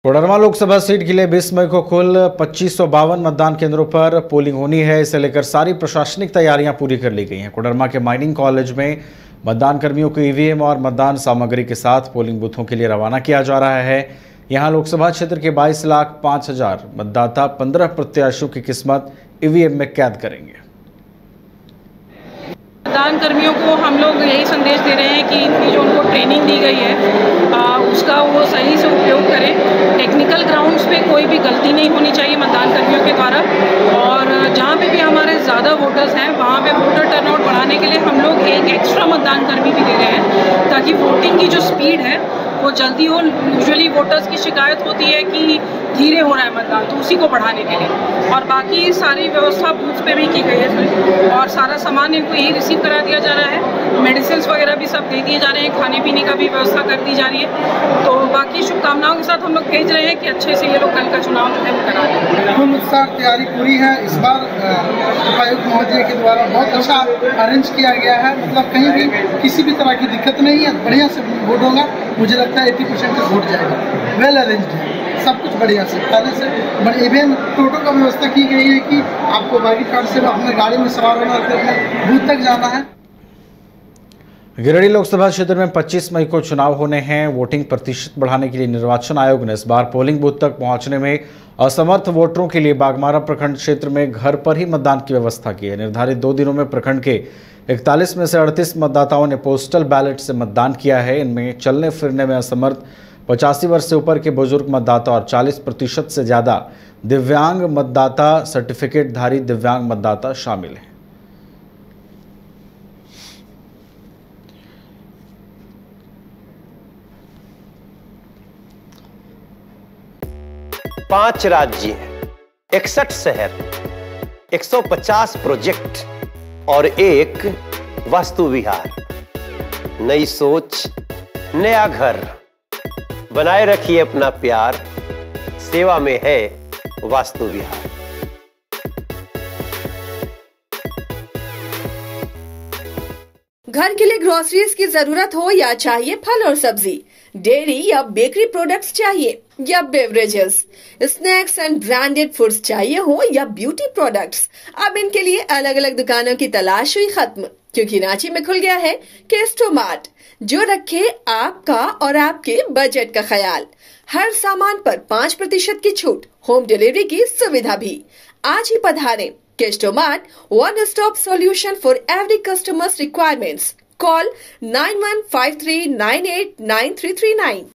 Koderma Lok Sabha seat के लिए 20 मई को कुल 2552 मतदान केंद्रों पर पोलिंग होनी है। इसे लेकर सारी प्रशासनिक तैयारियां पूरी कर ली गई हैं। कोडरमा के माइनिंग कॉलेज में मतदान कर्मियों को ईवीएम और मतदान सामग्री के साथ पोलिंग बूथों के लिए रवाना किया जा रहा है। यहां लोकसभा क्षेत्र के 22,05,000 मतदाता 15 प्रत्याशियों की किस्मत ईवीएम में कैद करेंगे। मतदान कर्मियों को हम लोग यही संदेश दे रहे हैं कि इनकी जो उनको ट्रेनिंग दी गई है उसका वो सही से उपयोग करें। टेक्निकल ग्राउंड्स पे कोई भी गलती नहीं होनी चाहिए मतदान कर्मियों के द्वारा, और जहाँ पे भी हमारे ज़्यादा वोटर्स हैं वहाँ पे वोटर टर्नआउट बढ़ाने के लिए हम लोग एक एक्स्ट्रा मतदान कर्मी भी दे रहे हैं ताकि वोटिंग की जो स्पीड है वो जल्दी हो। यूजुअली वोटर्स की शिकायत होती है कि धीरे हो रहा है मतदान, तो उसी को बढ़ाने के लिए। और बाकी सारी व्यवस्था बूथ पे भी की गई है फिर, और सारा सामान इनको यही रिसीव करा दिया जा रहा है। मेडिसिन वगैरह भी सब दे दिए जा रहे हैं, खाने पीने का भी व्यवस्था कर दी जा रही है। तो बाकी शुभकामनाओं के साथ हम लोग भेज रहे हैं कि अच्छे से ये लोग कल का चुनाव जो है वो करा दें। फुल उत्साह तैयारी पूरी है। इस बार उपायुक्त महोदय के द्वारा बहुत अच्छा अरेंज किया गया है। मतलब कहीं भी किसी भी तरह की दिक्कत नहीं है, बढ़िया से वोट होगा। मुझे लगता है 80% का वोट जाएगा। वेल अरेंज्ड है सब कुछ, बढ़िया से पहले से। इवेंट टोटो का व्यवस्था की गई है कि आपको बागी कार्ड से अपने गाड़ी में सवार होना और अपने बूथ तक जाना है। गिरिडीह लोकसभा क्षेत्र में 25 मई को चुनाव होने हैं। वोटिंग प्रतिशत बढ़ाने के लिए निर्वाचन आयोग ने इस बार पोलिंग बूथ तक पहुंचने में असमर्थ वोटरों के लिए बागमारा प्रखंड क्षेत्र में घर पर ही मतदान की व्यवस्था की है। निर्धारित 2 दिनों में प्रखंड के 41 में से 38 मतदाताओं ने पोस्टल बैलेट से मतदान किया है। इनमें चलने फिरने में असमर्थ 85 वर्ष से ऊपर के बुजुर्ग मतदाता और 40% से ज्यादा दिव्यांग मतदाता, सर्टिफिकेटधारी दिव्यांग मतदाता शामिल हैं। पांच राज्य, 61 शहर, 150 प्रोजेक्ट और एक वास्तु विहार। नई सोच, नया घर। बनाए रखिए अपना प्यार, सेवा में है वास्तु विहार। घर के लिए ग्रोसरीज की जरूरत हो या चाहिए फल और सब्जी, डेयरी या बेकरी प्रोडक्ट्स चाहिए या beverages, snacks and branded foods चाहिए हो या ब्यूटी प्रोडक्ट्स, अब इनके लिए अलग अलग दुकानों की तलाश हुई खत्म, क्योंकि रांची में खुल गया है केस्टो मार्ट, जो रखे आपका और आपके बजट का ख्याल। हर सामान पर 5% की छूट, होम डिलीवरी की सुविधा भी। आज ही पधारें। Kesto mart, one stop solution for every customer's requirements. Call 9153989339.